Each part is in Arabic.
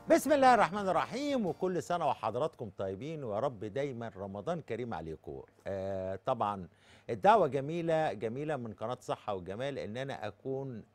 بسم الله الرحمن الرحيم، وكل سنة وحضراتكم طيبين، ويا رب دايما رمضان كريم عليكم. طبعا الدعوة جميلة جميلة من قناة صحة والجمال ان انا اكون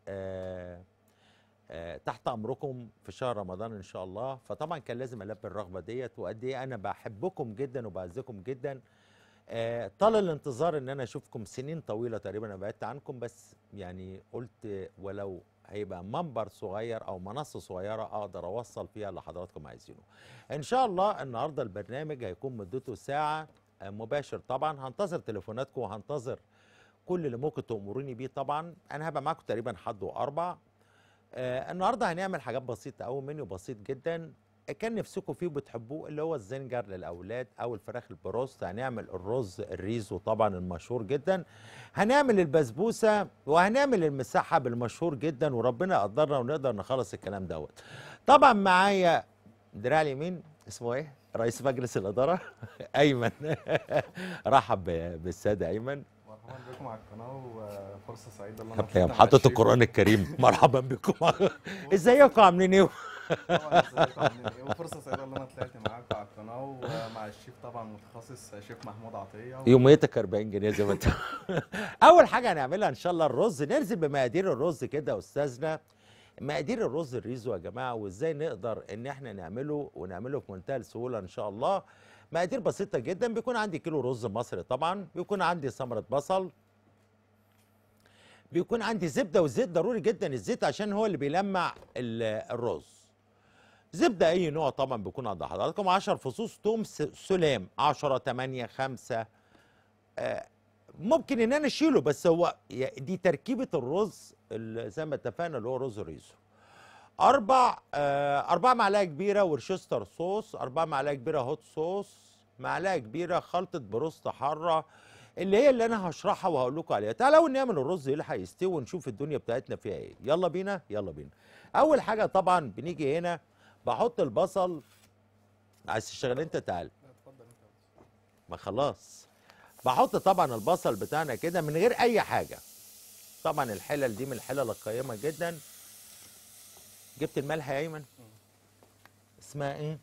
تحت امركم في شهر رمضان ان شاء الله. فطبعا كان لازم البي الرغبة ديت، وقد ايه انا بحبكم جدا وبعزكم جدا. طال الانتظار ان انا اشوفكم سنين طويله، تقريبا انا بعدت عنكم، بس يعني قلت ولو هيبقى منبر صغير او منصه صغيره اقدر اوصل فيها اللي حضراتكم عايزينه. ان شاء الله النهارده البرنامج هيكون مدته ساعه مباشر. طبعا هنتظر تليفوناتكم وهنتظر كل اللي ممكن تأمروني بيه. طبعا انا هبقى معاكم تقريبا حد واربع. النهارده هنعمل حاجات بسيطه قوي، منيو بسيط جدا كان نفسكم فيه وبتحبوه، اللي هو الزنجر للاولاد او الفراخ البروست. هنعمل الرز الريزو طبعا المشهور جدا، هنعمل البسبوسه، وهنعمل المسحب المشهور جدا، وربنا يقدرنا ونقدر نخلص الكلام دوت. طبعا معايا دراع اليمين اسمه ايه؟ رئيس مجلس الاداره ايمن. رحب بالساده ايمن. مرحبا بكم على القناة، وفرصة سعيدة اللي أنا يا طلعت مع محطة الشيف. القرآن الكريم، مرحبا بكم. وفرصة ازيكم عاملين ايه؟ طبعا ازيكم عاملين ايه، وفرصة سعيدة اللي أنا طلعت معاكم على القناة ومع الشيف طبعا متخصص شيف محمود عطية يوميتك 40 جنيه زي ما انت. اول حاجه هنعملها ان شاء الله الرز. ننزل بمقادير الرز كده يا استاذنا. مقادير الرز الريزو يا جماعه، وازاي نقدر ان احنا نعمله ونعمله في منتهى السهوله ان شاء الله. مقادير بسيطه جدا. بيكون عندي كيلو رز مصري طبعا، بيكون عندي ثمره بصل، بيكون عندي زبده، والزيت ضروري جدا الزيت عشان هو اللي بيلمع الرز. زبده اي نوع طبعا بيكون عند حضراتكم. 10 فصوص توم سلام، 10 8 5. ممكن ان انا اشيله، بس هو دي تركيبه الرز زي ما اتفقنا اللي هو رز ريزو. 4 معلقه كبيره ورشستر صوص، 4 معلقه كبيره هوت صوص، معلقه كبيره خلطه بروست حاره، اللي هي اللي انا هشرحها وهقول لكم عليها. تعالوا نعمل الرز يلحق يستوي ونشوف الدنيا بتاعتنا فيها ايه. يلا بينا يلا بينا. اول حاجه طبعا بنيجي هنا بحط البصل. عايز تشتغل انت؟ تعال. اتفضل انت. ما خلاص. بحط طبعا البصل بتاعنا كده من غير اي حاجه. طبعا الحلل دي من الحلل القيمه جدا. جبت الملح يا ايمن؟ اسمها ايه؟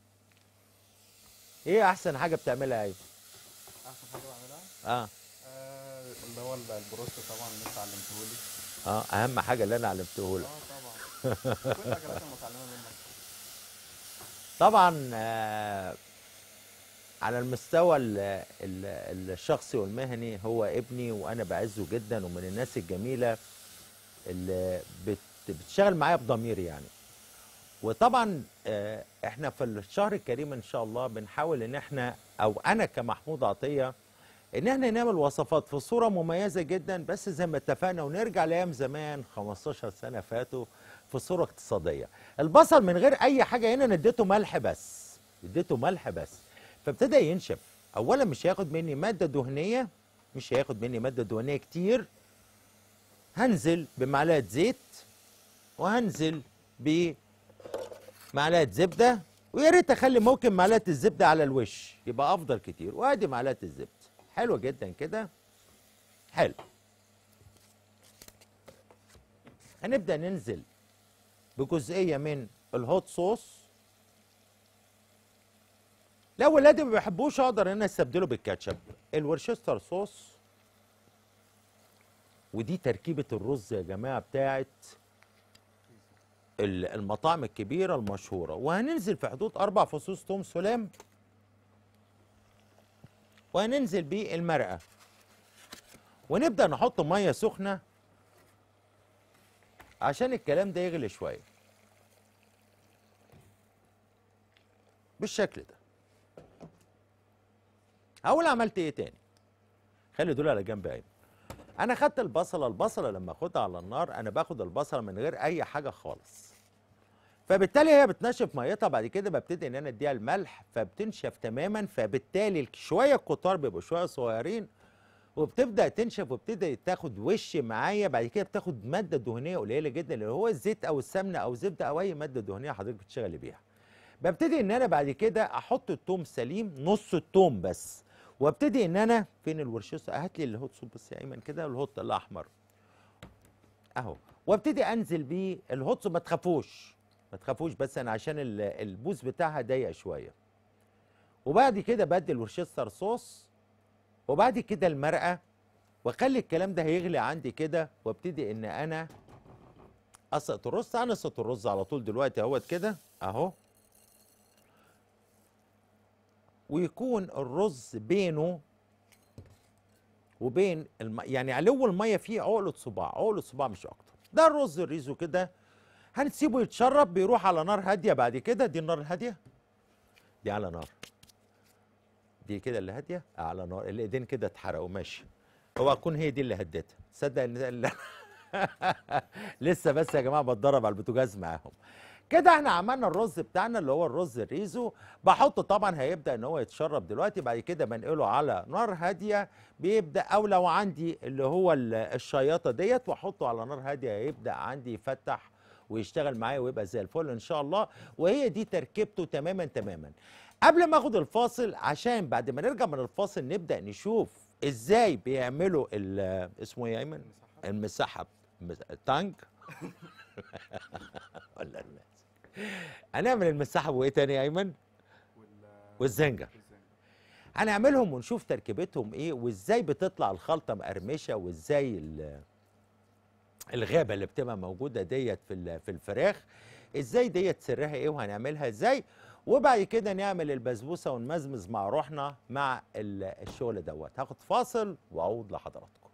ايه احسن حاجه بتعملها يا ايمن؟ أحسن حاجة بعملها اه اللي هو البروست طبعا اللي أنت علمتهولي. اهم حاجه اللي انا علمته لك. طبعا كل الأكلات المتعلمة منك. طبعا على المستوى الشخصي والمهني هو ابني، وانا بعزه جدا، ومن الناس الجميله اللي بتشتغل معايا بضمير يعني. وطبعا احنا في الشهر الكريم ان شاء الله بنحاول ان احنا، او انا كمحمود عطيه، ان احنا نعمل وصفات في صوره مميزه جدا، بس زي ما اتفقنا ونرجع لايام زمان 15 سنه فاتوا، في صوره اقتصاديه. البصل من غير اي حاجه هنا، اديته ملح بس، اديته ملح بس، فابتدى ينشف. اولا مش هياخد مني ماده دهنيه، مش هياخد مني ماده دهنيه كتير. هنزل بمعلقه زيت، وهنزل بمعلقه زبده، ويا ريت اخلي ممكن معلقه الزبده على الوش، يبقى افضل كتير. وادي معلقه الزبده حلوه جدا كده. حلو. هنبدا ننزل بجزئيه من الهوت صوص. لو ولادي ما بيحبوش اقدر ان انا استبدله بالكاتشب. الورشستر صوص. ودي تركيبه الرز يا جماعه بتاعت المطاعم الكبيره المشهوره. وهننزل في حدود 4 فصوص توم سلام، وهننزل بالمرقه، ونبدا نحط ميه سخنه عشان الكلام ده يغلي شويه بالشكل ده. اول عملت ايه تاني؟ خلي دول على جنب ايمن. انا خدت البصله لما اخدها على النار انا باخد البصله من غير اي حاجه خالص، فبالتالي هي بتنشف ميتها. بعد كده ببتدي ان انا اديها الملح فبتنشف تماما، فبالتالي شويه الكتار بيبقوا شويه صغيرين، وبتبدا تنشف وبتبدا تاخد وش معايا. بعد كده بتاخد ماده دهنيه قليله جدا، اللي هو الزيت او السمنه او زبده او اي ماده دهنيه حضرتك بتشتغلي بيها. ببتدي ان انا بعد كده احط التوم سليم، نص التوم بس، وابتدي ان انا فين الورشيس؟ هات لي الهوت صوب بس يا ايمن كده، الهوت الاحمر اهو. وابتدي انزل بيه الهوت صوب. ما تخافوش، ما تخافوش، بس انا عشان البوز بتاعها ضيق شويه. وبعد كده بدي الورشستر صوص، وبعد كده المرقه، واخلي الكلام ده هيغلي عندي كده، وابتدي ان انا اسقط الرز. انا اسقط الرز على طول دلوقتي اهوت كده اهو، ويكون الرز بينه وبين يعني علو الميه فيه عقله صباع، عقله صباع مش اكتر. ده الرز الريزو كده هنسيبه يتشرب، بيروح على نار هاديه. بعد كده دي النار الهاديه، دي على نار دي كده اللي هاديه على نار، الايدين كده اتحرقوا ماشي. هو اكون هي دي اللي هدتها، تصدق ان لسه بس يا جماعه بتدرب على البوتاجاز معاهم. كده احنا عملنا الرز بتاعنا اللي هو الرز الريزو. بحطه طبعا هيبدا ان هو يتشرب دلوقتي. بعد كده بنقله على نار هاديه، بيبدا او لو عندي اللي هو الشياطه ديت واحطه على نار هاديه، هيبدا عندي يفتح ويشتغل معايا ويبقى زي الفل ان شاء الله. وهي دي تركيبته تماما تماما. قبل ما اخد الفاصل، عشان بعد ما نرجع من الفاصل نبدا نشوف ازاي بيعملوا اسمه ايه يا ايمن؟ المسحب، التانج ولا الناس. هنعمل المسحب وايه تاني يا ايمن؟ والزنجر. هنعملهم ونشوف تركيبتهم ايه، وازاي بتطلع الخلطه مقرمشه، وازاي الغابه اللي بتبقى موجوده ديت في الفراخ، ازاي ديت سرها ايه وهنعملها ازاي. وبعد كده نعمل البسبوسه ونمزمز مع روحنا مع الشغل دوت. هاخد فاصل واعود لحضراتكم.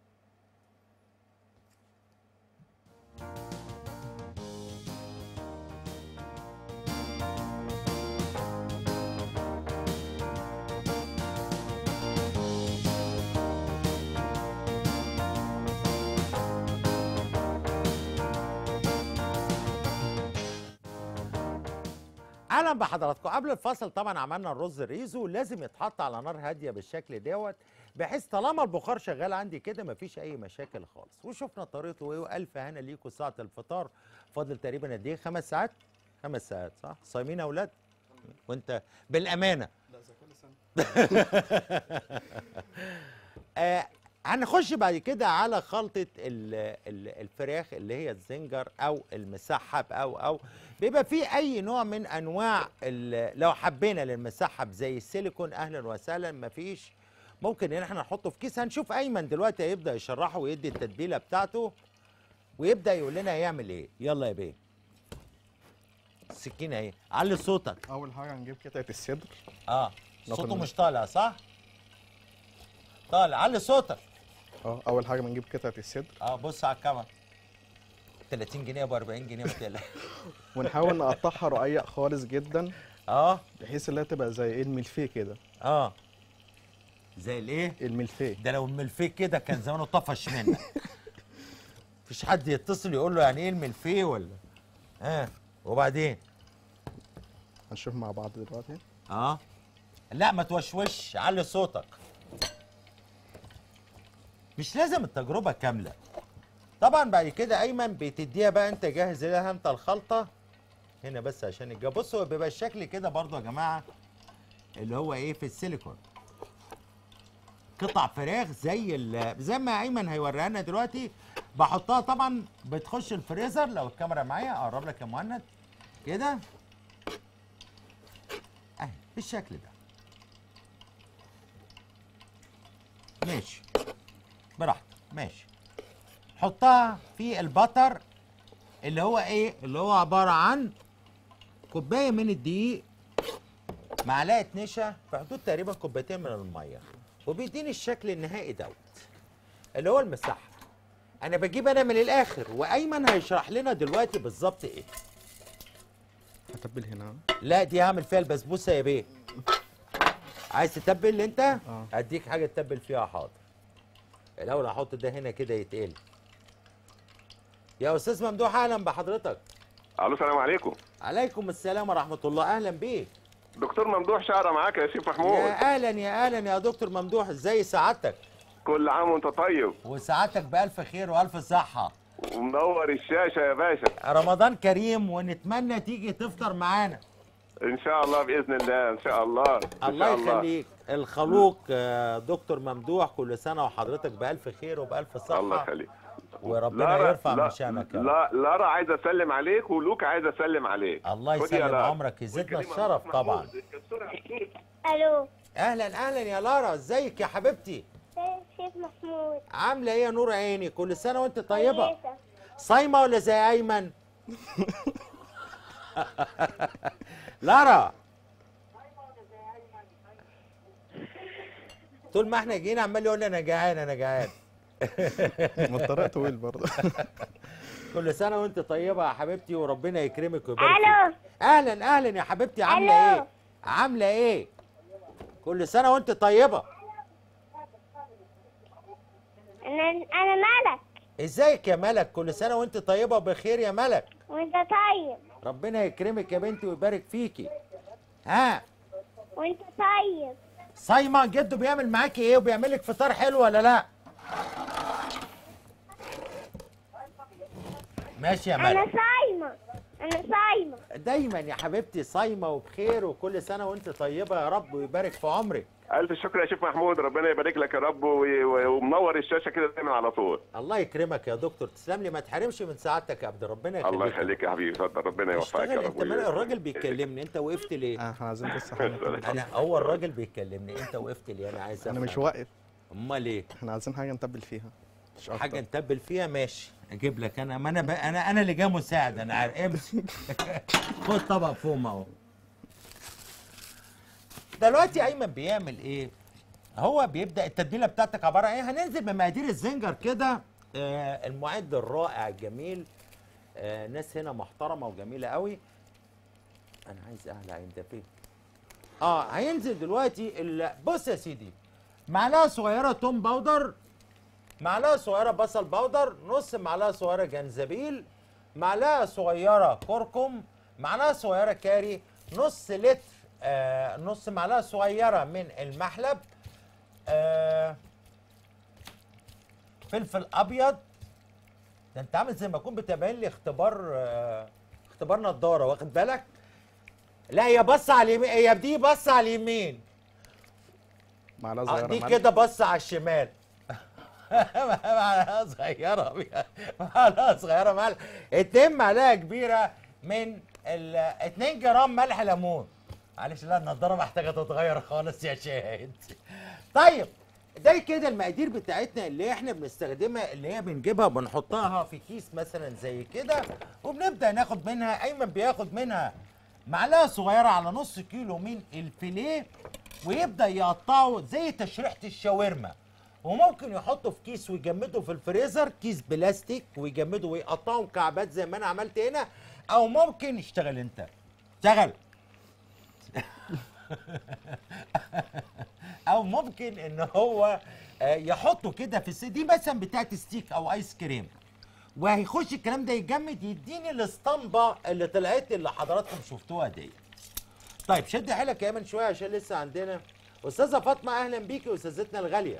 اهلا بحضراتكم. قبل الفاصل طبعا عملنا الرز الريزو، لازم يتحط على نار هاديه بالشكل دوت، بحيث طالما البخار شغال عندي كده مفيش اي مشاكل خالص. وشفنا طريقته ايه، والف هنا ليكم. ساعه الفطار فاضل تقريبا قد ايه؟ 5 ساعات. 5 ساعات صح؟ صايمين يا اولاد؟ وانت بالامانه؟ لا زي كل سنه. هنخش بعد كده على خلطة الفراخ اللي هي الزنجر أو المسحب أو بيبقى فيه أي نوع من أنواع لو حبينا للمسحب زي السيليكون أهلا وسهلا، مفيش ممكن إن احنا نحطه في كيس. هنشوف أيمن دلوقتي هيبدأ يشرحه ويدي التتبيلة بتاعته ويبدأ يقول لنا هيعمل إيه. يلا يا بيه، السكينة أهي، علي صوتك. اول حاجه هنجيب قطعه الصدر. صوته مش طالع صح؟ طالع، علي صوتك. اول حاجه بنجيب قطعه الصدر. بص على الكاميرا، 30 جنيه ب 40 جنيه ما تقلقش. ونحاول نقطعها رقيق خالص جدا، بحيث انها تبقى زي ايه الملفيه كده. زي الايه؟ الملفيه. ده لو الملفيه كده كان زمانه طفش منك. مفيش حد يتصل يقول له يعني ايه الملفيه ولا وبعدين هنشوف مع بعض دلوقتي. لا ما توشوش، علي صوتك. مش لازم التجربه كامله طبعا. بعد كده ايمن بتديها بقى، انت جاهز لها انت الخلطه هنا بس عشان الجو. بصوا بيبقى الشكل كده برضو يا جماعه، اللي هو ايه في السيليكون، قطع فراخ زي ما ايمن هيوريها لنا دلوقتي. بحطها طبعا بتخش الفريزر. لو الكاميرا معايا اقرب لك يا مهند كده اهي بالشكل ده ماشي براحتك ماشي. حطها في البتر اللي هو ايه، اللي هو عباره عن كوبايه من الدقيق، معلقه نشا، في حدود تقريبا كوبايتين من الميه، وبيديني الشكل النهائي دوت اللي هو المسحب. انا بجيب انا من الاخر، وايمن هيشرح لنا دلوقتي بالظبط ايه. هتبل هنا. لا دي هعمل فيها البسبوسه يا بيه. عايز تتبل انت؟ اديك حاجه تتبل فيها. حاضر. الاول هحط ده هنا كده يتقل. يا استاذ ممدوح اهلا بحضرتك. الو السلام عليكم. عليكم السلام ورحمه الله. اهلا بيك. دكتور ممدوح شعره معاك يا شيخ محمود. يا اهلا يا اهلا يا دكتور ممدوح، ازاي سعادتك؟ كل عام وانت طيب. وسعادتك بالف خير والف صحه. ومنور الشاشه يا باشا. رمضان كريم، ونتمنى تيجي تفطر معانا ان شاء الله باذن الله. ان شاء الله. الله يخليك. الخلوق دكتور ممدوح، كل سنه وحضرتك بالف خير وبالف صحه. الله يخليك. وربنا يرفع من شأنك يا رب. لا لارا عايز اسلم عليك، ولوكا عايز اسلم عليك. الله خد يا يسلم لارا. عمرك، يزيدنا الشرف طبعا. الو. اهلا اهلا يا لارا، ازيك يا حبيبتي؟ شيف محمود. عامله ايه يا نور عيني؟ كل سنه وانت طيبه. كويسة. صايمه ولا زي ايمن؟ لارا، طول ما احنا جايين عمال يقول لي انا جعان انا جعان. ما الطريق طويل برضه. كل سنه وانت طيبه يا حبيبتي، وربنا يكرمك ويبارك فيك. الو. اهلا اهلا يا حبيبتي، عامله ألو. ايه؟ عامله ايه؟ كل سنه وانت طيبه. انا ملك. ازيك يا ملك؟ كل سنه وانت طيبه وبخير يا ملك. وانت طيب. ربنا يكرمك يا بنتي ويبارك فيكي. ها، وانت طيب. صايمه؟ جده بيعمل معاكي ايه وبيعمل لك فطار حلو ولا لا؟ ماشي يا انا ملك. صايمة. انا صايمة. دايما يا حبيبتي صايمه وبخير، وكل سنه وانت طيبه يا رب ويبارك في عمرك. الف شكر يا شيف محمود، ربنا يبارك لك يا رب، ومنور الشاشه كده دايما على طول. الله يكرمك يا دكتور، تسلم لي، ما تحرمش من سعادتك يا عبد، ربنا يخليك. الله يخليك يا حبيبي، اتفضل، ربنا يوفقك اشتغل يا انت، رب. مالك؟ الراجل بيكلمني، انت وقفت ليه؟ احنا عايزين بس حاجه. انا هو الراجل بيكلمني، انت وقفت ليه؟ انا عايز انا مش أفهم. واقف، امال ايه؟ احنا عايزين حاجه نتبل فيها مش اكتر. حاجه نتبل فيها، ماشي اجيب لك انا، ما انا انا اللي جاي مساعد، انا عارف. امسك. خد طبق فوم اهو. دلوقتي ايمن بيعمل ايه؟ هو بيبدا التتبيله بتاعتك عباره عن ايه؟ هننزل بمقادير الزنجر كده. المعد الرائع الجميل، ناس هنا محترمه وجميله قوي. انا عايز اهل عين ده فين؟ هينزل دلوقتي بص يا سيدي، معلقه صغيره توم باودر، معلقه صغيره بصل باودر، نص معلقه صغيره جنزبيل، معلقه صغيره كركم، معلقه صغيره كاري، نص لتر نص معلقه صغيره من المحلب، فلفل ابيض. ده انت عامل زي ما اكون بتعمل لي اختبار نضاره، واخد بالك؟ لا هي بص على اليمين، هي دي بص على اليمين، معلقه صغيره دي ملح. كده بص على الشمال. معلقه صغيره، معلقه صغيره ملح، 2 معلقه كبيره من 2 جرام ملح ليمون. معلش، لا النضاره محتاجه تتغير خالص يا شاهد. طيب، ده كده المقادير بتاعتنا اللي احنا بنستخدمها، اللي هي بنجيبها وبنحطها في كيس مثلا زي كده، وبنبدا ناخد منها. ايمن بياخد منها معلقه صغيره على نص كيلو من الفيليه، ويبدا يقطعه زي تشريحه الشاورما، وممكن يحطه في كيس ويجمده في الفريزر، كيس بلاستيك، ويجمده ويقطعه مكعبات زي ما انا عملت هنا. او ممكن اشتغل انت، اشتغل. او ممكن ان هو يحطه كده في دي مثلا بتاعت ستيك او ايس كريم، وهيخش الكلام ده يتجمد، يديني الاسطمبه اللي طلعت اللي حضراتكم شفتوها دي. طيب شد حيلك يا ايمن شويه عشان لسه عندنا استاذه فاطمه. اهلا بيكي استاذتنا الغاليه.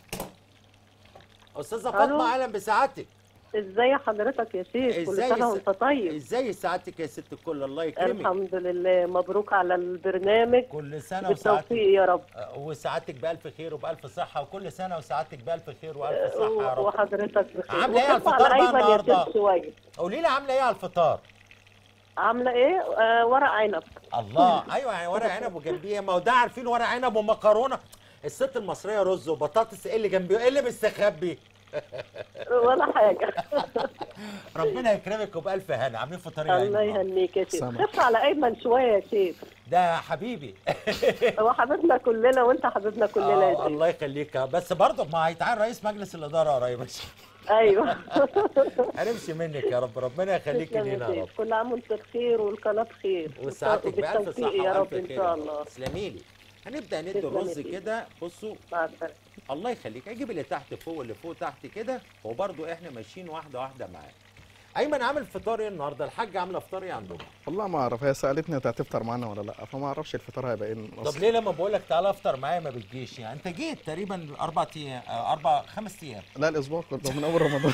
استاذه فاطمه اهلا بسعادتك. ازاي حضرتك يا شيخ؟ كل سنه وانت طيب. ازاي سعادتك يا ست الكل؟ الله يكرمك. الحمد لله، مبروك على البرنامج. كل سنه بالتوفيق يا رب. وسعادتك بالف خير وبالف صحه، وكل سنه وسعادتك بالف خير والف صحه يا رب. وحضرتك بخير. عامله ايه على الفطار بقى النهارده؟ قولي لي عامله ايه على الفطار؟ عامله ايه؟ ورق عنب. الله، ايوه يعني ورق عنب وجنبيه، ما هو ده عارفين ورق عنب ومكرونه. الست المصريه رز وبطاطس، ايه اللي جنبيه؟ ايه اللي مستخبي؟ ولا حاجه. ربنا يكرمك وبالف هنا. عاملين فطار يا الله يهنيك يا شيخ. خف على ايمن شويه يا شيخ. ده حبيبي. هو حبيبنا كلنا وانت حبيبنا كلنا يا شيخ. الله يخليك، بس برضه ما هيتعين رئيس مجلس الاداره قريب. ايوه. هنمشي منك يا رب، ربنا يخليكي لينا يا رب. كل عام وانت بخير والقناه بخير وسعادتك بالف صحه يا رب والف ان شاء الله. تسلمي لي. هنبدا ندي الرز كده. بصوا، مع السلامه. الله يخليك، اجيب اللي تحت فوق واللي فوق تحت كده، وبرضه احنا ماشيين واحده واحده معاه. ايمن عامل فطار ايه النهارده؟ الحاجه عامله فطار ايه عندهم؟ والله ما اعرف، هي سالتني انت هتفطر معانا ولا لا، فما اعرفش الفطار هيبقى ايه. طب ليه لما بقول لك تعالى افطر معايا ما بتجيش؟ يعني انت جيت تقريبا 5 ايام. لا الاسبوع كله من اول رمضان.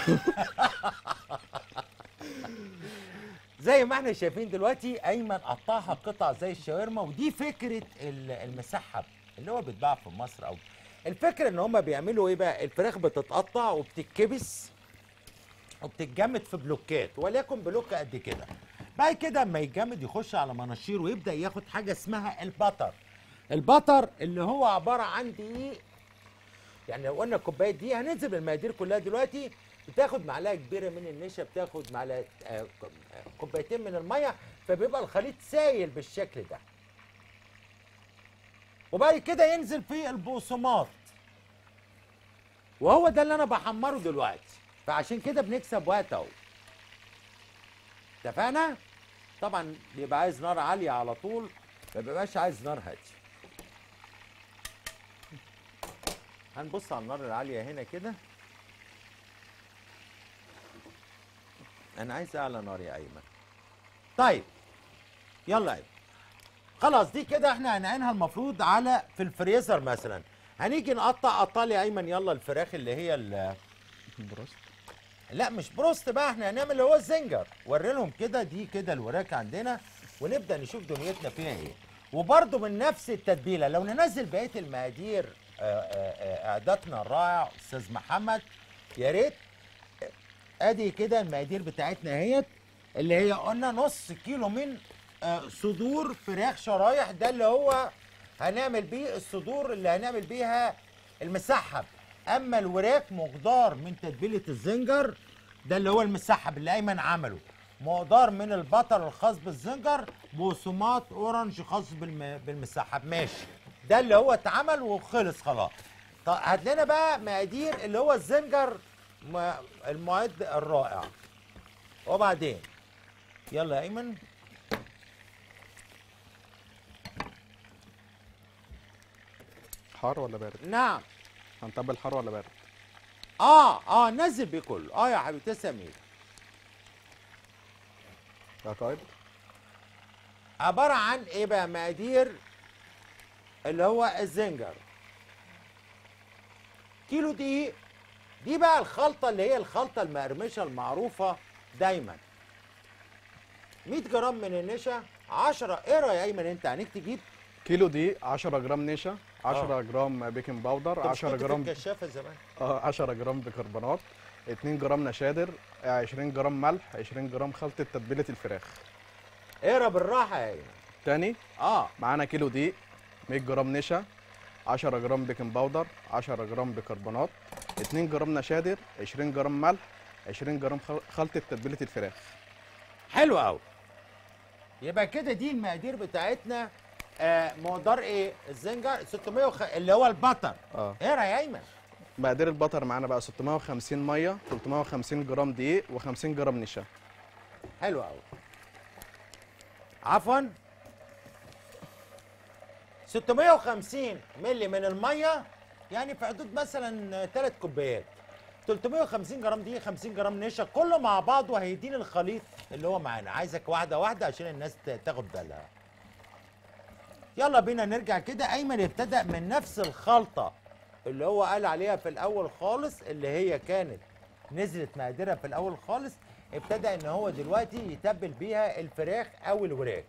زي ما احنا شايفين دلوقتي، ايمن قطعها قطع زي الشاورما، ودي فكره المسحب اللي هو بيتباع في مصر. او الفكره ان هم بيعملوا ايه بقى؟ الفراخ بتتقطع وبتتكبس وبتتجمد في بلوكات وليكن بلوك قد كده. بعد كده اما يتجمد يخش على مناشير ويبدا ياخد حاجه اسمها البتر. البتر اللي هو عباره عن دقيق، يعني لو قلنا كوبايه دي هننزل بالمقادير كلها دلوقتي. بتاخد معلقه كبيره من النشا، بتاخد معلقه كوبايتين من الميه، فبيبقى الخليط سايل بالشكل ده. وبعد كده ينزل في البقسماط، وهو ده اللي انا بحمره دلوقتي، فعشان كده بنكسب وقت اهو. اتفقنا؟ طبعا بيبقى عايز نار عاليه على طول، ما بيبقاش عايز نار هاديه. هنبص على النار العاليه هنا كده. انا عايز اعلى نار يا ايمن. طيب يلا يا ايمن، خلاص دي كده احنا هنعينها المفروض على في الفريزر مثلا. هنيجي قطع لي يا ايمن يلا الفراخ اللي هي بروست. لا مش بروست بقى، احنا هنعمل اللي هو الزنجر. وري لهم كده، دي كده الوراك عندنا، ونبدا نشوف دنيتنا فيها ايه. وبرده من نفس التتبيله لو ننزل بقيه المقادير اعدادنا الرائع استاذ محمد يا ريت. ادي كده المقادير بتاعتنا اهيت، اللي هي قلنا نص كيلو من صدور فراخ شرايح، ده اللي هو هنعمل بيه الصدور اللي هنعمل بيها المسحب. اما الوراك مقدار من تتبيله الزنجر، ده اللي هو المسحب اللي ايمن عمله، مقدار من البطل الخاص بالزنجر، بقسماط اورنج خاص بالمسحب. ماشي، ده اللي هو اتعمل وخلص خلاص. طب هات لنا بقى مقادير اللي هو الزنجر المعد الرائع. وبعدين يلا يا ايمن. حار ولا بارد؟ نعم. هنتبل حار ولا بارد؟ نزل بيه كله. يا حبيبي تسلم ايدك. يا قائد. عباره عن ايه بقى؟ مقادير اللي هو الزنجر، كيلو دقيق، دي بقى الخلطه اللي هي الخلطه المقرمشه المعروفه دايما. 100 جرام من النشا، 10 اقرا يا ايمن انت عنيك تجيب كيلو دقيق، 10 جرام نشا، 10 جرام بيكنج باودر، 10 جرام الكشافه زمان 10 جرام بيكربونات، 2 جرام نشادر، 20 جرام ملح، 20 جرام خلطة تتبيلة الفراخ. اقرا بالراحه يا ايمن. تاني اه معانا كيلو دقيق، 100 جرام نشا، 10 جرام بيكنج باودر، 10 جرام بيكربونات، 2 جرام نشادر، 20 جرام ملح، 20 جرام خلطة تتبيلة الفراخ. حلو قوي. يبقى كده دي المقادير بتاعتنا. مقدار ايه؟ الزنجر 600 اللي هو البطر. اقرا يا ايمن. مقادير البطر معانا بقى 650 ميه، 350 جرام دقيق، و50 جرام نشا. حلو قوي. عفوا 650 مللي من الميه، يعني في حدود مثلا 3 كوبايات. 350 جرام دقيق، 50 جرام نشا، كله مع بعضه هيديني الخليط اللي هو معانا. عايزك واحده واحده عشان الناس تاخد بالها. يلا بينا نرجع كده. ايمن ابتدأ من نفس الخلطه اللي هو قال عليها في الاول خالص، اللي هي كانت نزلت مقاديرها في الاول خالص. ابتدأ ان هو دلوقتي يتبل بيها الفراخ او الوراك.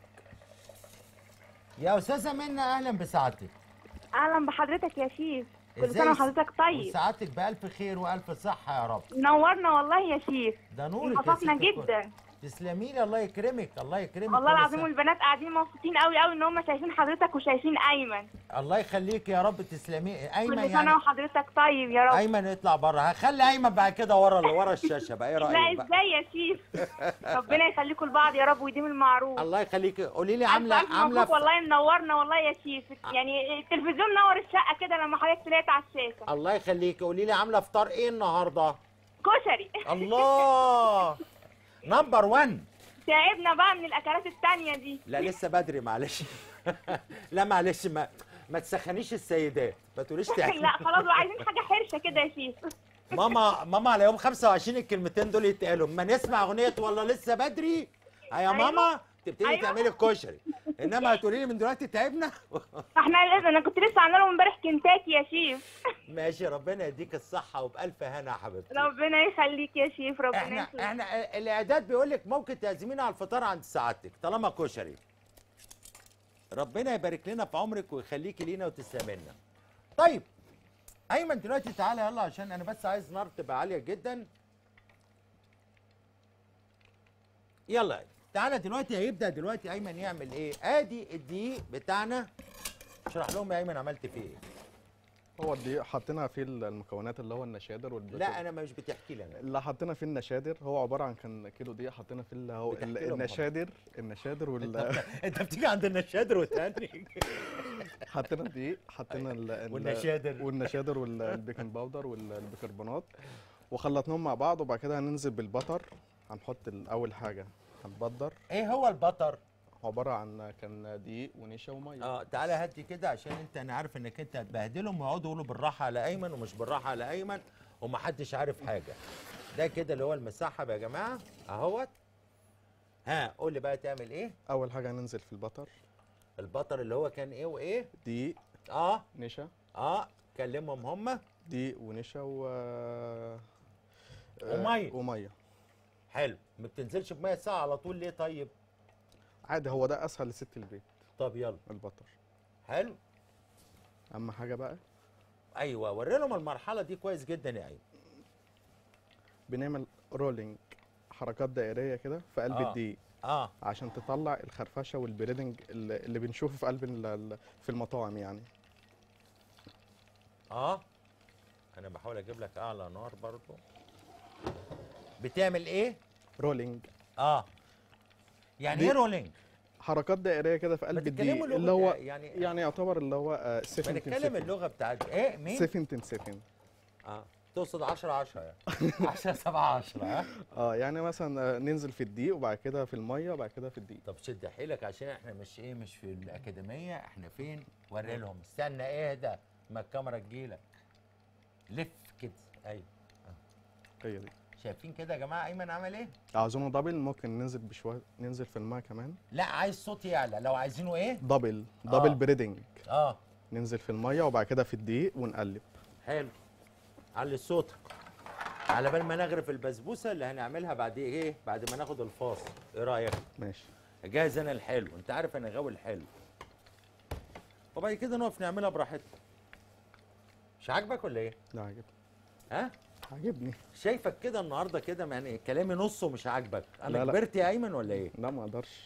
يا استاذه منى اهلا بسعادتك. اهلا بحضرتك يا شيف، كل سنه وحضرتك طيب. وسعادتك بالف خير والف صحه يا رب. نورنا والله يا شيف، ده نورك انبسطنا جدا. تسلمي لي، الله يكرمك الله يكرمك. والله العظيم، والبنات قاعدين مبسوطين قوي قوي ان هم شايفين حضرتك وشايفين ايمن. الله يخليك يا رب. تسلمي ايمن. كل سنه وحضرتك طيب يا رب. ايمن اطلع بره، هخلي ايمن بعد كده ورا الشاشه بقى. ايه رايك لا بقى؟ ازاي يا شيف؟ ربنا يخليكم لبعض يا رب ويديم المعروف. الله يخليكي. قولي لي ألف مبروك والله، منورنا والله يا شيف. يعني التلفزيون نور الشقه كده لما حضرتك طلعت على الشاشه. الله يخليكي. قولي لي عامله فطار ايه النهارده؟ كشري. الله نمبر 1. تعبنا بقى من الاكلات التانية دي. لا لسه بدري معلش. لا معلش، ما تسخنيش السيدات، ما تقوليش تعبنا. لا خلاص، عايزين حاجه حرشه كده يا شيف. ماما على يوم 25 الكلمتين دول يتقالوا. ما نسمع اغنيه والله لسه بدري يا ماما تبتدي تعملي الكشري، انما هتقولي لي من دلوقتي تعبنا. انا كنت لسه عامله لهم امبارح كنتاكي يا شيف. ماشي، ربنا يديك الصحه وبالف هنا يا حبيبتي. ربنا يخليك يا شيف، ربنا يخليك. احنا الاعداد بيقول لك ممكن تعزمينا على الفطار عند سعادتك طالما كشري. ربنا يبارك لنا في عمرك ويخليكي لينا وتسلمي لنا. طيب ايمن دلوقتي تعالى يلا، عشان انا بس عايز نار تبقى عاليه جدا. يلا تعالى دلوقتي هيبدا دلوقتي ايمن يعمل ايه؟ ادي الدقيق بتاعنا. اشرح لهم يا ايمن عملت فيه ايه؟ هو دي حطينا فيه المكونات اللي هو النشادر لا انا مش بتحكي لي انا. اللي حطينا فيه النشادر هو عباره عن كان كيلو دقيق حطينا فيه اللي هو بتحكي لهم النشادر انت بتيجي عند النشادر وتاني. حطينا الدقيق، حطينا والنشادر. والبيكنج باودر والبيكربونات وخلطناهم مع بعض، وبعد كده هننزل بالبطر. هنحط اول حاجه هنبدر. ايه هو البطر؟ عباره عن كان دقيق ونشا وميه. تعالى هدي كده عشان انا عارف انك انت هتبهدلهم ويقعدوا يقولوا بالراحه على ايمن ومش بالراحه على ايمن ومحدش عارف حاجه. ده كده اللي هو المسحب يا جماعه اهوت. قول لي بقى تعمل ايه؟ اول حاجه هننزل في البطر. البطر اللي هو كان ايه وايه؟ دقيق نشا. كلمهم هما. دقيق ونشا وميه. حلو. ما بتنزلش بميه ساقعه على طول ليه طيب؟ عادي، هو ده اسهل لست البيت. طب يلا. البطر حلو. اهم حاجه بقى ايوه وري لهم المرحله دي كويس جدا يا ايمن. بنعمل رولينج، حركات دائريه كده في قلب الدقيق عشان تطلع الخرفشه والبريدنج اللي بنشوفه في قلب في المطاعم يعني. انا بحاول اجيب لك اعلى نار برضو. بتعمل ايه؟ رولينج. يعني ايه رولينج؟ حركات دائريه كده في قلب الدقيق اللي هو يعني يعتبر اللي هو 7 بنتكلم اللغه بتاعت ايه؟ مين؟ 7 تقصد 10 10 يعني 10 7 10 يعني مثلا ننزل في الدقيق وبعد كده في الميه وبعد كده في الدقيق. طب شد حيلك عشان احنا مش في الاكاديميه، احنا فين؟ وري لهم. استنى اهدى ما الكاميرا تجيلك. لف كده. ايوه هي دي. شايفين كده يا جماعه ايمن عمل ايه؟ عاوزينه دبل ممكن ننزل بشويه، ننزل في الماء كمان. لا عايز صوت يعلى. لو عايزينه ايه؟ دبل بريدنج. ننزل في الميه وبعد كده في الدقيق ونقلب. حلو. علي صوتك على بال ما نغرف البسبوسه اللي هنعملها بعد ايه؟ بعد ما ناخد الفاصل. ايه رايك؟ ماشي. جاهز انا الحلو، انت عارف انا غاوي الحلو. وبعد كده نقف نعملها براحتنا. مش عاجبك ولا ايه؟ لا عاجبني. عاجبني. شايفك كده النهارده كده يعني كلامي نصه مش عاجبك. انا لا كبرت يا ايمن ولا ايه؟ لا ما اقدرش.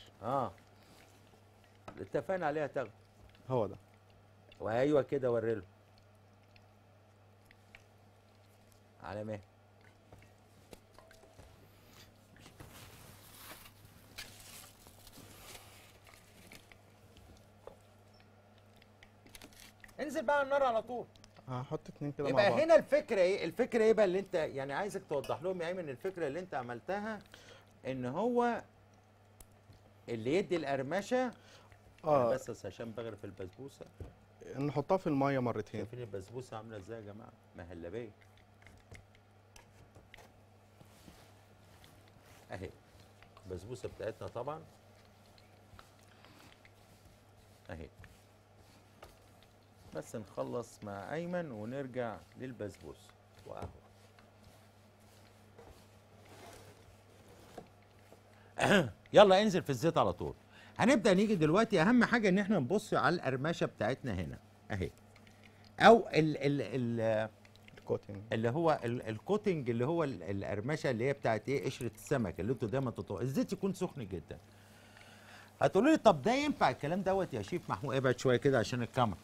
اتفقنا عليها تاخد. هو ده. وايوه كده وريله. على مهل. انزل بقى على النار على طول. هحط 2 كده مع يبقى بعض. هنا الفكره ايه؟ الفكره ايه بقى اللي انت يعني عايزك توضح لهم يا ايمن الفكره اللي انت عملتها ان هو اللي يدي القرمشه. بس عشان بغرف البسبوسه نحطها في الميه مرتين. شايفين البسبوسه عامله ازاي يا جماعه؟ مهلبيه اهي. البسبوسه بتاعتنا طبعا اهي. بس نخلص مع ايمن ونرجع للبسبوسه. واهو يلا انزل في الزيت على طول. هنبدا نيجي دلوقتي اهم حاجه ان احنا نبص على القرمشه بتاعتنا هنا اهي، او الكوتنج اللي هو الكوتنج اللي هو القرمشه اللي هي بتاعت ايه؟ قشره السمك اللي انتوا دايما الزيت يكون سخن جدا. هتقولوا لي طب ده ينفع الكلام دوت يا شيف محمود؟ ابعد شويه كده عشان الكاميرا.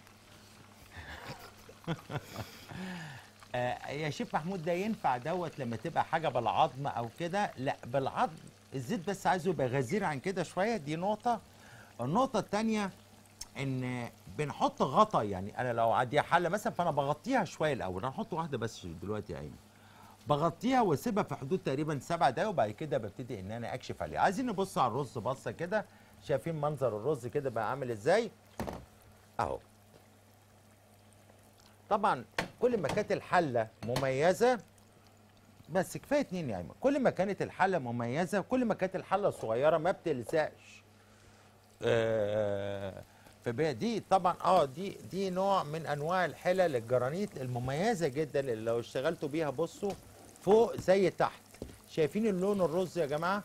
يا شيف محمود ده ينفع دوت لما تبقى حاجه بالعظم او كده؟ لا بالعظم الزيت بس عايزه يبقى غزير عن كده شويه. دي نقطه. النقطه الثانيه ان بنحط غطا. يعني انا لو عندي حله مثلا فانا بغطيها شويه الاول. انا هحط واحده بس دلوقتي يا ايمن. بغطيها واسيبها في حدود تقريبا 7 دقايق وبعد كده ببتدي ان انا اكشف عليها. عايزين نبص على الرز بصه كده. شايفين منظر الرز كده بقى عامل ازاي؟ اهو. طبعا كل ما كانت الحله مميزه، بس كفايه 2 يا ايمن. كل ما كانت الحله مميزه كل ما كانت الحله صغيره ما بتلزقش. دي طبعا دي نوع من انواع الحلل الجرانيت المميزه جدا اللي لو اشتغلتوا بيها بصوا فوق زي تحت. شايفين اللون الرز يا جماعه؟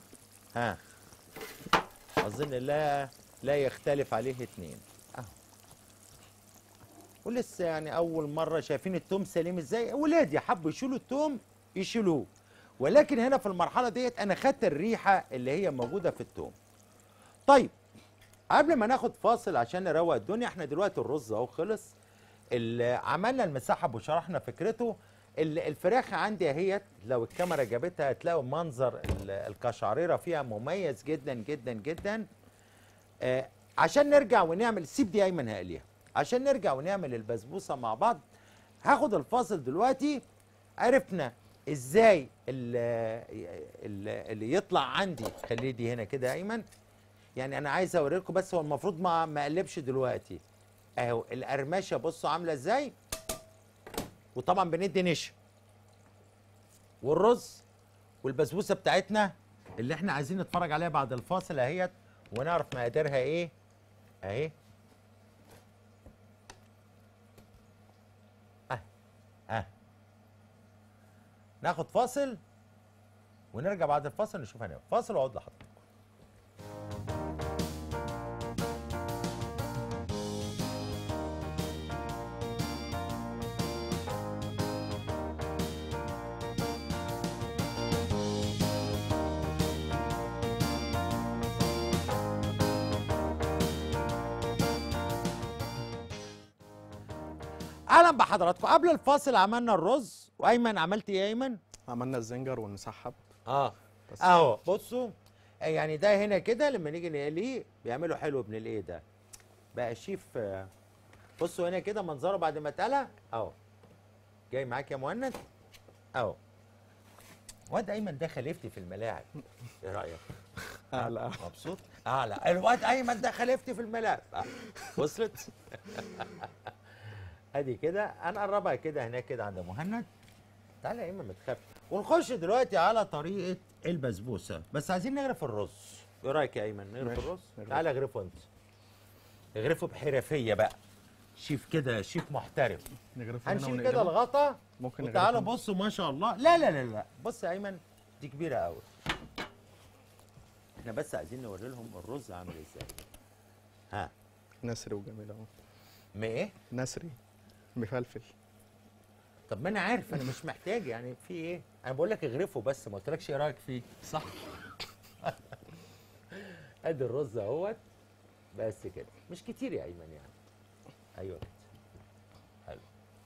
اظن لا يختلف عليه 2 اهو. ولسه يعني اول مره. شايفين التوم سليم ازاي؟ ولادي حبوا يشيلوا التوم يشيلوه، ولكن هنا في المرحله ديت انا خدت الريحه اللي هي موجوده في التوم. طيب قبل ما ناخد فاصل عشان نروق الدنيا، احنا دلوقتي الرز اهو خلص، عملنا المسحب وشرحنا فكرته. الفراخ عندي اهيت، لو الكاميرا جابتها هتلاقوا منظر القشعريره فيها مميز جدا جدا جدا. عشان نرجع ونعمل، سيب دي ايمن هقليها، عشان نرجع ونعمل البسبوسه مع بعض. هاخد الفاصل دلوقتي. عرفنا ازاي اللي يطلع عندي. خليه دي هنا كده يا ايمن. يعني انا عايز اوريكم، بس هو المفروض ما اقلبش دلوقتي. اهو القرمشه بصوا عامله ازاي، وطبعا بندي نشا. والرز والبسبوسه بتاعتنا اللي احنا عايزين نتفرج عليها بعد الفاصل اهيت، ونعرف مقاديرها ايه. اهي ناخد فاصل ونرجع بعد الفاصل نشوف هنعمل فاصل واقعد لحضرتك. اهلا بحضراتكم. قبل الفاصل عملنا الرز، وايمن عملت ايه يا ايمن؟ عملنا الزنجر والمسحب. بس اهو بصوا، يعني ده هنا كده لما نيجي نقليه بيعملوا حلو ابن الايه ده بقى شيف. بصوا هنا كده منظره بعد ما اتقلى اهو. جاي معاك يا مهند اهو. واد ايمن ده خليفتي في الملاعب، ايه رايك؟ اعلى مبسوط؟ اعلى. الواد ايمن ده خليفتي في الملاعب. وصلت؟ ادي كده هنقربها كده هناك كده عند مهند. تعالى يا ايمن ما تخافش. ونخش دلوقتي على طريقه البسبوسه، بس عايزين نغرف الرز. ايه رايك يا ايمن نغرف الرز؟ تعالى اغرفه انت. اغرفه بحرفيه بقى، شيف كده، شيف محترف. نغرفه هنا هنشيل كده الغطا. ممكن وتعالوا بصوا ما شاء الله. لا لا لا لا، بص يا ايمن دي كبيره قوي. احنا بس عايزين نوري لهم الرز عامل ازاي. ها نسري وجميل اهو. ما ايه؟ نسري مفلفل. طب ما انا عارف، انا مش محتاج يعني في ايه؟ انا بقول لك اغرفه بس، ما قلتلكش ايه رايك فيه، صح؟ ادي الرز اهوت بس كده، مش كتير يا ايمن يعني. ايوه كده حلو.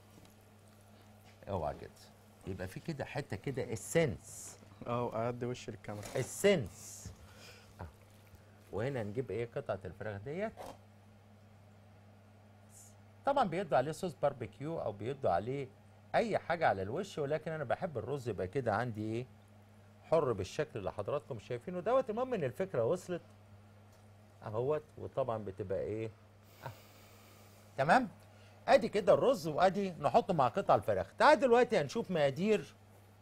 اوعى كده يبقى في كده حته كده السنس. اعدي وشي للكاميرا. السنس. وهنا نجيب ايه قطعه الفراخ ديت. طبعا بيدوا عليه صوص باربيكيو او بيدوا عليه اي حاجه على الوش، ولكن انا بحب الرز يبقى كده عندي ايه، حر بالشكل اللي حضراتكم شايفينه دوت. المهم ان الفكره وصلت اهوت، وطبعا بتبقى ايه تمام. ادي كده الرز، وادي نحطه مع قطع الفراخ. تعال دلوقتي هنشوف مقادير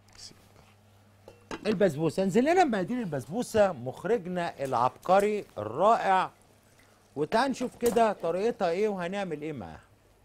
البسبوسه. انزل لنا بمقادير البسبوسه مخرجنا العبقري الرائع، وتعال نشوف كده طريقتها ايه وهنعمل ايه معاها.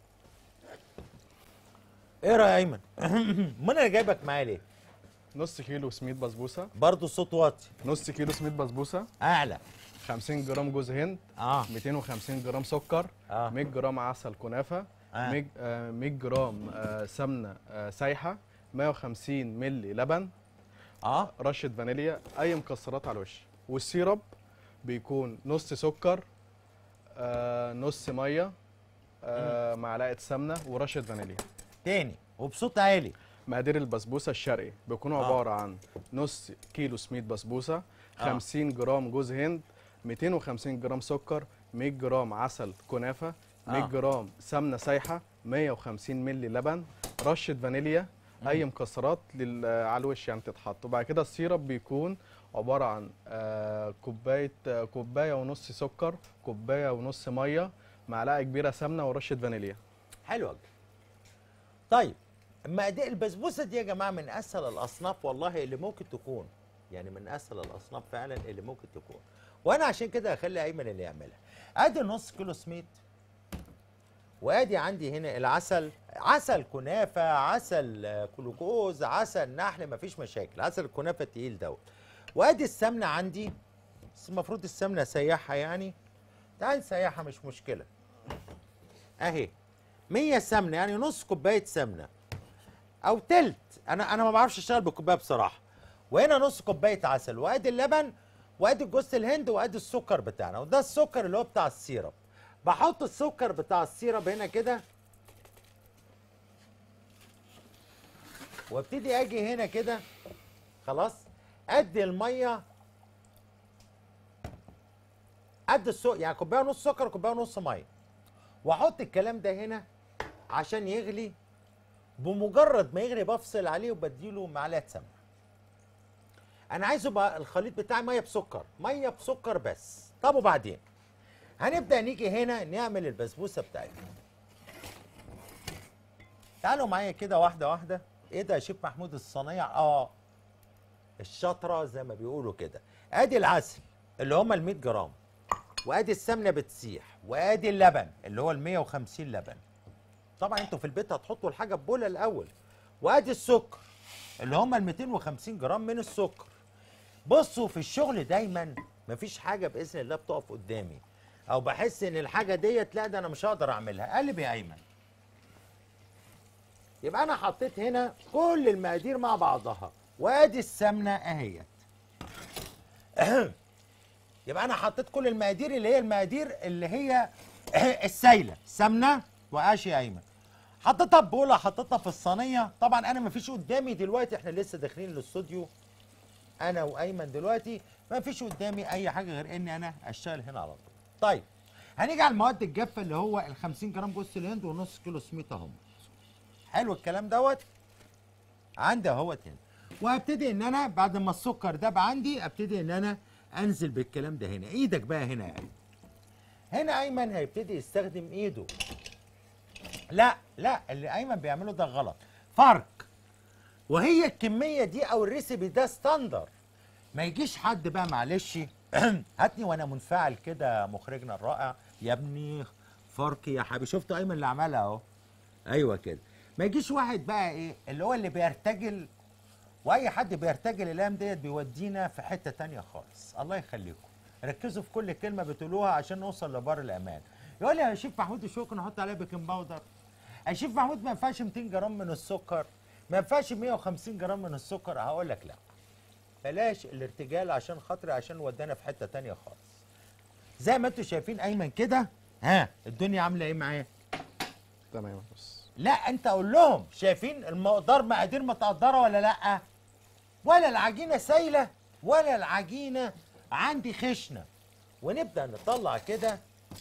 ايه رايك يا ايمن؟ ما انا جايبك معايا ليه؟ نص كيلو سميد بسبوسه. برضه الصوت واطي. نص كيلو سميد بسبوسه. اعلى. 50 جرام جوز هند. 250 جرام سكر. 100 جرام عسل كنافه. 100 جرام سمنه سايحه. 150 مللي لبن. رشه فانيليا، اي مكسرات على الوش. والسيرب بيكون نص سكر، نص ميه، معلقه سمنه، ورشه فانيليا. تاني وبصوت عالي. مقادير البسبوسه الشرقي بيكون عباره عن نص كيلو سميد بسبوسه، 50 جرام جوز هند، 250 جرام سكر، 100 جرام عسل كنافه، 100 جرام سمنه سايحه، 150 مللي لبن، رشه فانيليا، اي مكسرات على الوش يعني تتحط. وبعد كده السيرب بيكون عباره عن كوبايه ونص سكر، كوبايه ونص ميه، معلقه كبيره سمنه، ورشه فانيليا. حلو قوي. طيب مقادير البسبوسه دي يا جماعه من اسهل الاصناف والله اللي ممكن تكون، يعني من اسهل الاصناف فعلا اللي ممكن تكون. وانا عشان كده هخلي ايمن اللي يعملها. ادي نص كيلو سميد، وادي عندي هنا العسل، عسل كنافه، عسل كلوكوز، عسل نحل، مفيش مشاكل، عسل الكنافه التقيل دوت. وادي السمنه عندي، بس المفروض السمنه سيحها يعني. تعال نسيحها مش مشكله. اهي 100 سمنه، يعني نص كوبايه سمنه او تلت. انا ما بعرفش اشتغل بالكوبايه بصراحه. وهنا نص كوبايه عسل، وادي اللبن، وادي جوز الهند، وادي السكر بتاعنا، وده السكر اللي هو بتاع السيرب. بحط السكر بتاع السيرب هنا كده، وابتدي اجي هنا كده خلاص، ادي الميه قد السكر، يعني كوبايه ونص سكر وكوبايه ونص ميه، واحط الكلام ده هنا عشان يغلي. بمجرد ما يغلي بفصل عليه وبديله معلقه سمنه. انا عايزه بقى الخليط بتاعي ميه بسكر، ميه بسكر بس. طب وبعدين هنبدا نيجي هنا نعمل البسبوسه بتاعتنا. تعالوا معايا كده واحده واحده. ايه ده يا شيف محمود الصنايع؟ الشطره زي ما بيقولوا كده. ادي العسل اللي هم ال 100 جرام، وادي السمنه بتسيح، وادي اللبن اللي هو ال 150 لبن. طبعا انتوا في البيت هتحطوا الحاجه ببوله الاول. وادي السكر اللي هم ال 250 جرام من السكر. بصوا في الشغل دايما مفيش حاجه باذن الله بتقف قدامي او بحس ان الحاجه ديت لا ده انا مش هقدر اعملها. قلب يا ايمن. يبقى انا حطيت هنا كل المقادير مع بعضها، وادي السمنه اهيت. يبقى انا حطيت كل المقادير اللي هي السايله، سمنه وقاش يا ايمن. حطيتها في بوله، حطيتها في الصينيه. طبعا انا مفيش قدامي دلوقتي، احنا لسه داخلين الاستوديو انا وايمن دلوقتي، مفيش قدامي اي حاجه غير اني انا اشتغل هنا على طول. طيب هنيجي على المواد الجافه اللي هو ال 50 جرام جوز الهند ونص كيلو سميطه هم. حلو الكلام دوت عندي اهوت هنا. وهبتدي ان انا بعد ما السكر داب عندي ابتدي ان انا انزل بالكلام ده هنا. ايدك بقى هنا يا ايمن. هنا ايمن هيبتدي يستخدم ايده. لا اللي ايمن بيعمله ده غلط، فرق. وهي الكميه دي او الريسيبي ده ستاندر. ما يجيش حد بقى معلش هاتني وانا منفعل كده مخرجنا الرائع، يا ابني فرق يا حبيبي. شفت ايمن اللي عملها اهو. ايوه كده. ما يجيش واحد بقى ايه اللي هو اللي بيرتجل، واي حد بيرتجل الايام ديت بيودينا في حته تانية خالص. الله يخليكم ركزوا في كل كلمه بتقولوها عشان نوصل لبر الامان. يقول لي يا شيف محمود الشوكه نحط عليها بيكنج باودر. يا شيف محمود ما ينفعش 200 جرام من السكر، ما ينفعش 150 جرام من السكر. هقول لك لا، بلاش الارتجال عشان خاطري، عشان ودانا في حته تانية خالص. زي ما انتم شايفين ايمن كده. ها الدنيا عامله ايه معايا؟ تمام. بس لا انت قول لهم شايفين المقدار مقادير متقدره ولا لا؟ ولا العجينه سايله ولا العجينه عندي خشنه. ونبدا نطلع كده.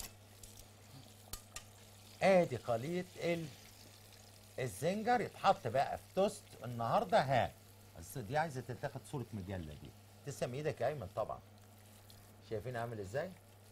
ادي خليط الزنجر يتحط بقى في توست النهارده. ها بس دي عايزه تتاخد صوره مجله دي. تسلم ايدك يا ايمن. طبعا شايفين عامل ازاي؟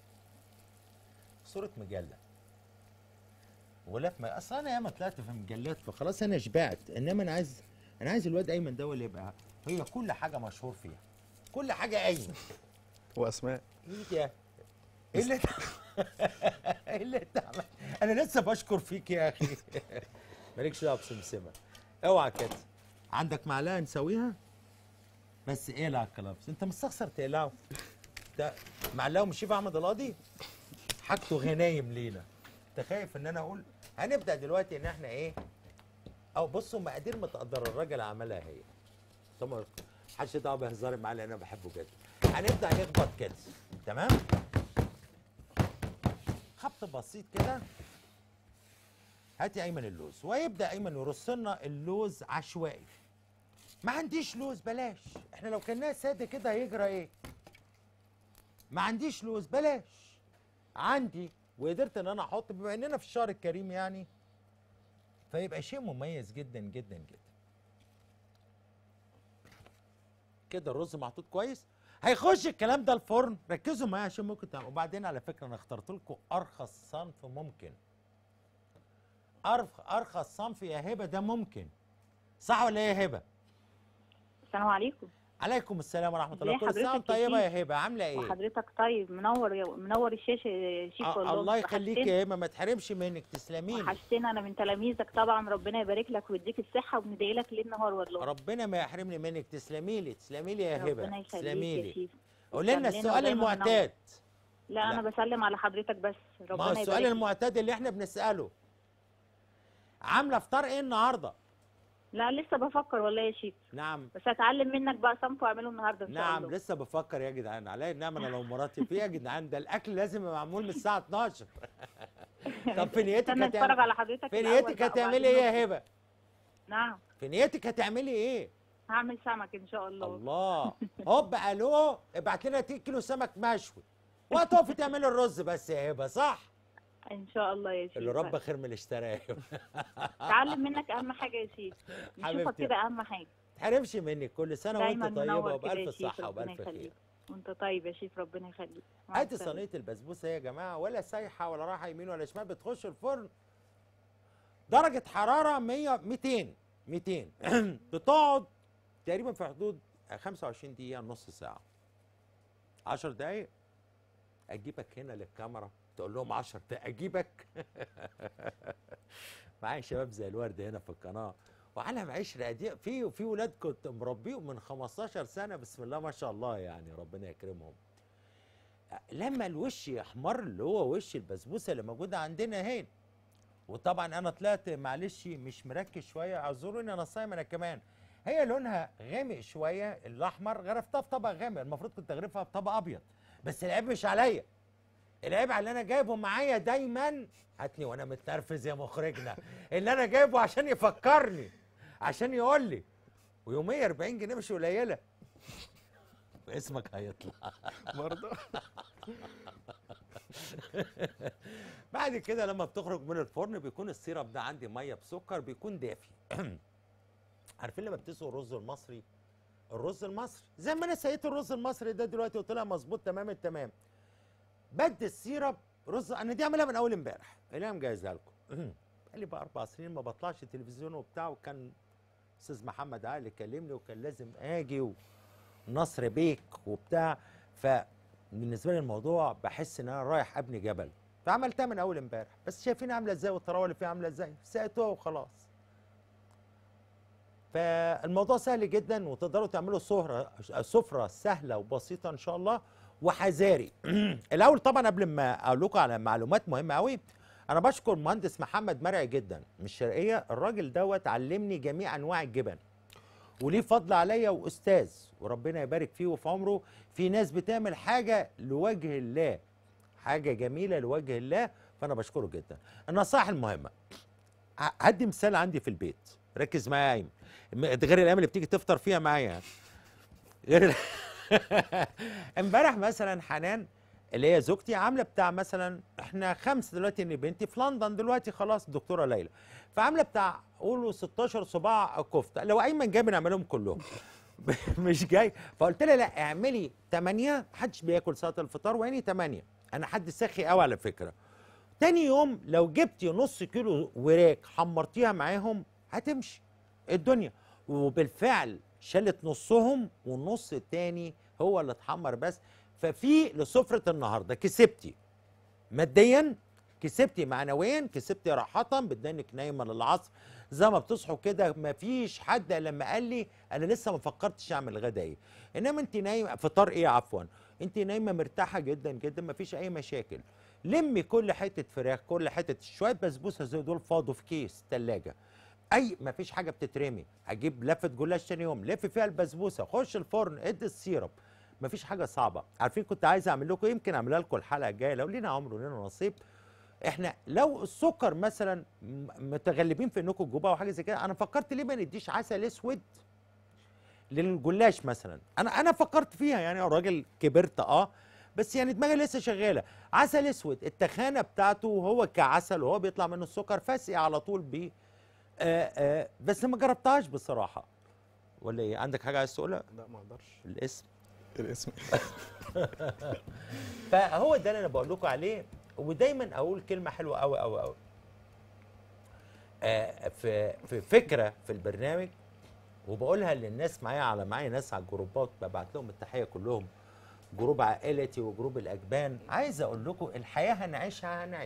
صوره مجله. ولا ما اصل انا ياما طلعت في مجلات فخلاص انا شبعت. انما انا عايز الواد ايمن ده اللي يبقى هي كل حاجه مشهور فيها، كل حاجه ايمن واسماء. ايه اللي ايه اللي انت انا لسه بشكر فيك يا اخي. مالكش دعوه بسمسمه. اوعى كده. عندك معلقه نسويها بس. ايه لا الكلابس انت مستخسر تقلعه ده معلقه مش شيف احمد القاضي حاجته غنايم لينا. انت خايف ان انا اقول؟ هنبدا دلوقتي ان احنا ايه، او بصوا مقادير متقدره الراجل عملها هي. طبعا محدش دعوه بهزاري معاه لان انا بحبه جدا. هنبدا نخبط كده تمام، خبط بسيط كده. هات يا ايمن اللوز. ويبدا ايمن يرص لنا اللوز عشوائي. ما عنديش لوز بلاش، احنا لو كناه ساده كده هيجرى ايه؟ ما عنديش لوز بلاش. عندي وقدرت ان انا احط، بما اننا في الشهر الكريم يعني، فيبقى شيء مميز جدا جدا جدا. كده الرز محطوط كويس. هيخش الكلام ده الفرن. ركزوا معايا عشان ممكن تعملوا. وبعدين على فكره انا اخترت لكم ارخص صنف ممكن. ارخص صنف يا هبه ده ممكن. صح ولا ايه يا هبه؟ السلام عليكم. عليكم السلام ورحمه الله. ازي كل سنه حضرتك طيبه يا يا هبه. عامله ايه؟ وحضرتك طيب. منور الشاشه يا شيف. والله الله يخليك يا هبه، ما تحرمش منك. تسلمي لي. وحشتنا. انا من تلاميذك طبعا. ربنا يبارك لك ويديك الصحه وبندعي لك ليل نهار والله. ربنا ما يحرمني منك. تسلمي لي تسلمي لي يا هبه. ربنا يخليك تسلمي يا لي. شيف. قولي لنا السؤال المعتاد. لا انا بسلم على حضرتك بس. ربنا ما هو السؤال يبارك. المعتاد اللي احنا بنساله، عامله فطار ايه النهارده؟ لا لسه بفكر والله يا شيف. نعم. بس هتعلم منك بقى صنف واعمله النهارده ان شاء الله. نعم لسه بفكر يا جدعان، عليا النعمه انا لو مراتي في يا جدعان، ده الاكل لازم يبقى معمول من الساعه 12. طب في نيتك استنى اتفرج على حضرتك في الأول نيتك بقى هتعملي ايه وبعدين يا هبه؟ نعم. في نيتك هتعملي ايه؟ هعمل سمك ان شاء الله. الله. هوب الو، ابعت لنا 2 كيلو سمك مشوي وهتقفي تعملي الرز بس يا هبه، صح؟ ان شاء الله يا شيف. اللي رب خير من اللي اشتراه. اتعلم منك اهم حاجه يا شيف، نشوفك حبيبتي. كده اهم حاجه. تحرمش منك، كل سنه دايما وانت طيبه منور كده يا وبالف شيف، صحه ربنا وبالف خير. يخليك. وانت طيب يا شيف، ربنا يخليك. مع هاتي السلامة. صينيه البسبوسه يا جماعه، ولا سايحه ولا رايحه يمين ولا شمال، بتخش الفرن درجه حراره 100 200 بتقعد تقريبا في حدود 25 دقيقه، نص ساعه، 10 دقايق. اجيبك هنا للكاميرا تقول لهم 10 دقايق اجيبك. معايا شباب زي الورد هنا في القناه، وعالم عشره قديم، في ولاد كنت مربيهم من 15 سنه، بسم الله ما شاء الله يعني، ربنا يكرمهم. لما الوش يحمر، اللي هو وش البسبوسه اللي موجوده عندنا هنا، وطبعا انا طلعت معلش مش مركز شويه، اعذروني انا صايم انا كمان. هي لونها غامق شويه الاحمر، غرفتها في طبق غامق، المفروض كنت اغرفها في طبق ابيض، بس العيب مش عليا، العيب على اللي انا جايبه معايا دايما. هاتني وانا متنرفز يا مخرجنا، اللي انا جايبه عشان يفكرني، عشان يقول لي، ويوميا 40 جنيه مش قليله. اسمك هيطلع برضه. بعد كده لما بتخرج من الفرن بيكون السيرب ده عندي ميه بسكر، بيكون دافي. عارفين لما بتسقوا الرز المصري، الرز المصري زي ما انا سقيت الرز المصري ده دلوقتي وطلع مظبوط تمام التمام، بدي السيرب رز. انا دي عاملها من اول امبارح، اللي انا مجهزها لكم. بقالي بقى 4 سنين ما بطلعش تلفزيون وبتاع، وكان استاذ محمد علي كلمني وكان لازم اجي، ونصر بيك وبتاع، فبالنسبه لي الموضوع بحس ان انا رايح ابني جبل، فعملتها من اول امبارح. بس شايفين عامله ازاي والطراوه اللي فيها عامله ازاي، سقيتوها وخلاص. فالموضوع سهل جدا، وتقدروا تعملوا سفره سهله وبسيطه ان شاء الله وحذاري. الاول طبعا قبل ما اقول لكم على معلومات مهمه قوي، انا بشكر المهندس محمد مرعي جدا من الشرقيه، الراجل دوت علمني جميع انواع الجبن، وليه فضل عليا واستاذ، وربنا يبارك فيه وفي عمره. في ناس بتعمل حاجه لوجه الله، حاجه جميله لوجه الله، فانا بشكره جدا. النصائح المهمه، هدي مثال عندي في البيت، ركز معايا يا ايمن، ده غير الايام اللي بتيجي تفطر فيها معايا، غير امبارح مثلا حنان اللي هي زوجتي عامله بتاع، مثلا احنا 5 دلوقتي، ان بنتي في لندن دلوقتي خلاص، الدكتوره ليلى، فعامله بتاع قولوا 16 صباع كفته، لو ايمن جاي بنعملهم كلهم. مش جاي، فقلت لها لا اعملي 8، محدش بياكل ساعه الفطار، وعيني 8، انا حد سخي قوي على فكره. تاني يوم لو جبتي نص كيلو وراك حمرتيها معاهم هتمشي الدنيا، وبالفعل شالت نصهم والنص التاني هو اللي اتحمر بس. ففي لسفرة النهارده كسبتي ماديا، كسبتي معنويا، كسبتي راحة، بدنك نايمة للعصر زي ما بتصحوا كده. مفيش حد لما قال لي انا لسه ما فكرتش اعمل غدا ايه، انما انت نايمه فطار ايه عفوا، انت نايمه مرتاحه جدا جدا، مفيش اي مشاكل. لمي كل حته فراخ، كل حته شويه بسبوسه زي دول فاضوا في كيس ثلاجه، اي مفيش حاجه بتترمي. هجيب لفه جلاش تاني يوم لف فيها البسبوسه، خش الفرن ادي السيرب، مفيش حاجه صعبه. عارفين كنت عايز اعمل لكم، يمكن اعملها لكم الحلقه الجايه لو لينا عمر ولينا نصيب. احنا لو السكر مثلا متغلبين في انكم تجيبوها او حاجه زي كده، انا فكرت ليه ما نديش عسل اسود للجلاش مثلا. انا فكرت فيها يعني، الراجل كبرت بس يعني دماغي لسه شغاله. عسل اسود التخانه بتاعته هو كعسل وهو بيطلع منه السكر، فاسقي على طول بيه. بس ما جربتهاش بصراحه، ولا ايه؟ عندك حاجه عايز تقولها؟ لا ما اقدرش. الاسم فهو ده اللي انا بقول لكم عليه. ودايما اقول كلمه حلوه قوي قوي قوي، في فكره في البرنامج، وبقولها للناس معايا ناس على الجروبات، ببعت لهم التحيه كلهم، جروب عائلتي وجروب الاجبان. عايز اقول لكم الحياه هنعيشها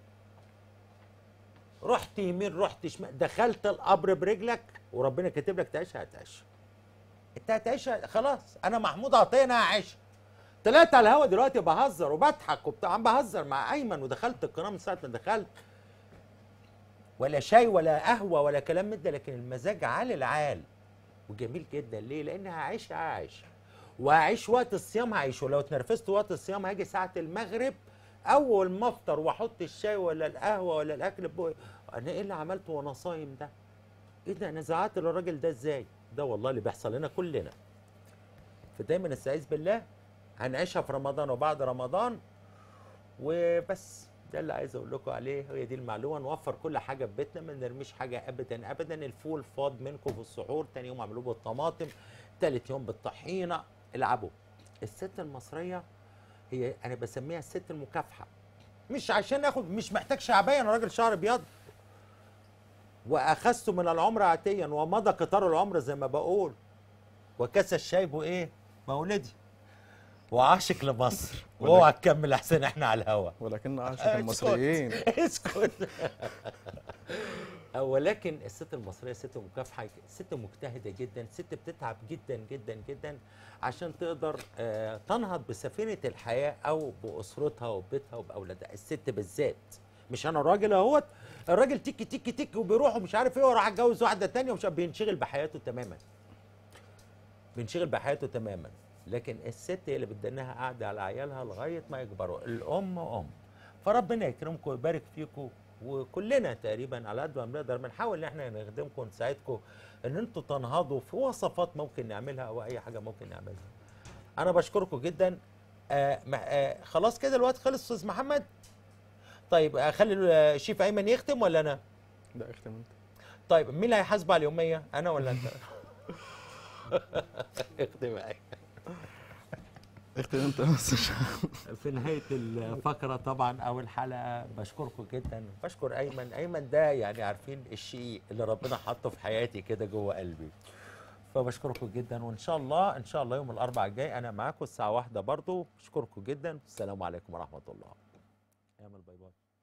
رحت يمين رحت شمال، دخلت القبر برجلك وربنا كاتب لك تعيشها هتعيشها، انت هتعيشها خلاص. انا محمود عطيه انا هعيشها. طلعت على الهوا دلوقتي بهزر وبضحك وبتاع، عم بهزر مع ايمن، ودخلت القناه من ساعه ما دخلت. ولا شاي ولا قهوه ولا كلام من ده، لكن المزاج عال العال وجميل جدا. ليه؟ لان هعيش وهعيش وقت الصيام، هعيش. ولو اتنرفزت وقت الصيام هاجي ساعه المغرب اول ما افطر واحط الشاي ولا القهوه ولا الاكل بقى، انا ايه اللي عملته وانا صايم ده؟ ايه ده؟ انا زعقت للراجل ده ازاي؟ ده والله اللي بيحصل لنا كلنا. فدايما استعيذ بالله، هنعيشها في رمضان وبعد رمضان وبس. ده اللي عايز اقول لكم عليه، هي دي المعلومه. نوفر كل حاجه في بيتنا، ما نرميش حاجه ابدا ابدا. الفول فاض منكم في السحور، تاني يوم اعملوه بالطماطم، تالت يوم بالطحينه. العبوا. الست المصريه هي انا بسميها الست المكافحه، مش عشان اخد، مش محتاج شعبيه، انا راجل شعر ابيض واخذت من العمر عتيا ومضى قطار العمر زي ما بقول، وكاس الشايب ايه مولدي وعاشق لمصر. واوعى تكمل احسن احنا على الهوا. ولكن عاشق المصريين. اسكت. ولكن الست المصريه ست مكافحه، ست مجتهده جدا، ست بتتعب جدا جدا جدا عشان تقدر تنهض بسفينه الحياه او باسرتها وبيتها وباولادها. الست بالذات، مش انا الراجل اهوت، الراجل تيكي تيكي تيكي وبيروح ومش عارف ايه وراح اتجوز واحده ثانيه ومش بينشغل بحياته تماما. بينشغل بحياته تماما. لكن الست هي اللي بتدنها قاعده على عيالها لغايه ما يكبروا. الام ام. فربنا يكرمكم ويبارك فيكم، وكلنا تقريبا على قد ما بنقدر بنحاول ان احنا نخدمكم ونساعدكم ان انتم تنهضوا في وصفات ممكن نعملها او اي حاجه ممكن نعملها. انا بشكركم جدا. خلاص كده الوقت خلص استاذ محمد. طيب اخلي الشيف ايمن يختم ولا انا؟ لا اختم انت. طيب مين اللي هيحاسب على اليوميه، انا ولا انت؟ اختم ايمن. اختم انت بس. في نهايه الفقره طبعا او الحلقه بشكركم جدا. بشكر ايمن. ايمن ده يعني عارفين الشيء اللي ربنا حطه في حياتي كده جوه قلبي. فبشكركم جدا، وان شاء الله ان شاء الله يوم الاربعاء الجاي انا معاكم الساعه 1 برضو. بشكركم جدا. السلام عليكم ورحمه الله. اعمل باي باي.